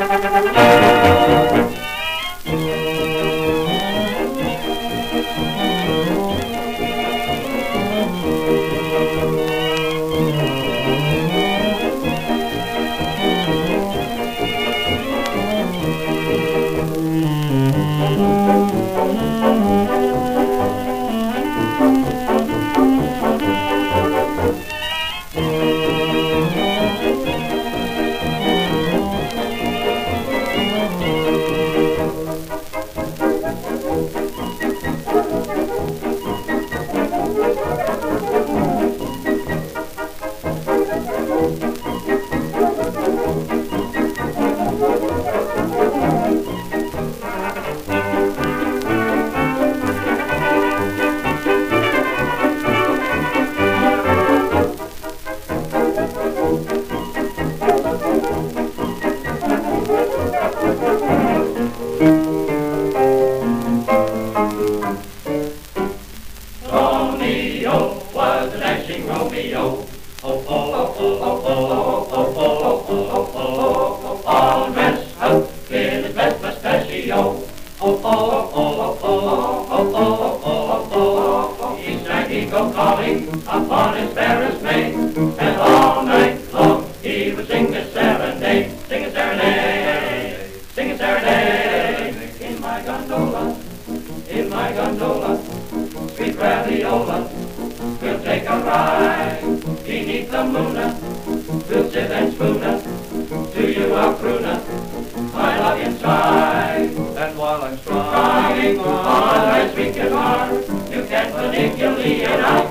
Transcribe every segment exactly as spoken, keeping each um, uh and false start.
Romeo was a dashing Romeo. Oh, oh, oh, oh, oh, oh, oh, oh, oh, oh, oh, all dressed up in his best mustachio. Oh, oh, oh, oh, oh, oh, oh, oh, oh, oh, each night he'd go calling upon his fairest maid, and all night long he would sing a serenade, sing a serenade, sing a serenade. In my gondola, in my gondola, sweet Graviola, we'll take a ride beneath the moon. We'll sit and spoon to you a crooner, my love inside. And while I'm strumming on my sweet guitar, you can funiculate and I'll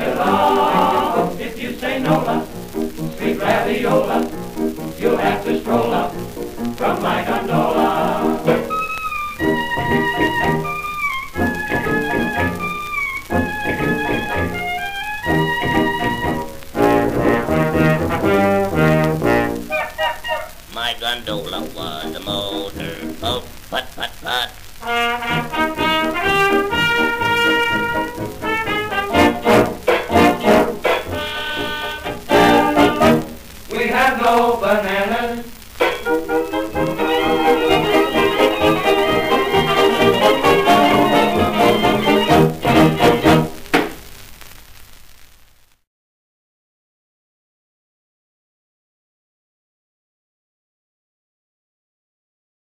funicular. If you say Nola, sweet Graviola, you have to stroll up from my gondola. My gondola was a motor boat, put, put, put.